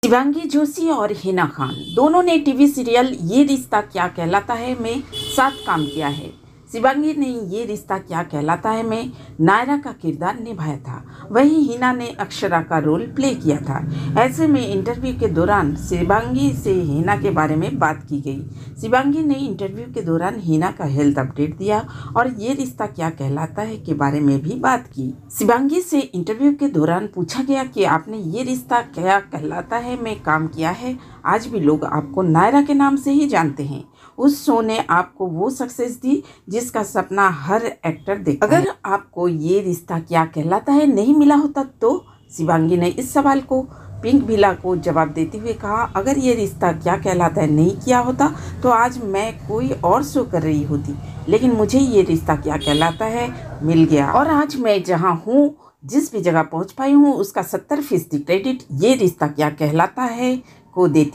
शिवांगी जोशी और हिना खान दोनों ने टीवी सीरियल ये रिश्ता क्या कहलाता है में साथ काम किया है। शिवांगी ने ये रिश्ता क्या कहलाता है में नायरा का किरदार निभाया था, वहीं हिना ने अक्षरा का रोल प्ले किया था। ऐसे में इंटरव्यू के दौरान शिवांगी से हिना के बारे में बात की गई। शिवांगी ने इंटरव्यू के दौरान हिना का हेल्थ अपडेट दिया और ये रिश्ता क्या कहलाता है के बारे में भी बात की। शिवांगी से इंटरव्यू के दौरान पूछा गया कि आपने ये रिश्ता क्या कहलाता है में काम किया है, आज भी लोग आपको नायरा के नाम से ही जानते हैं। उस शो ने आपको वो सक्सेस दी जिसका सपना हर एक्टर देखता है। अगर आपको ये रिश्ता क्या कहलाता है नहीं मिला होता तो शिवांगी ने इस सवाल को पिंक विला को जवाब देते हुए कहा, अगर ये रिश्ता क्या कहलाता है नहीं किया होता तो आज मैं कोई और शो कर रही होती, लेकिन मुझे ये रिश्ता क्या कहलाता है मिल गया और आज मैं जहाँ हूँ, जिस भी जगह पहुँच पाई हूँ, उसका 70% क्रेडिट ये रिश्ता क्या कहलाता है को देती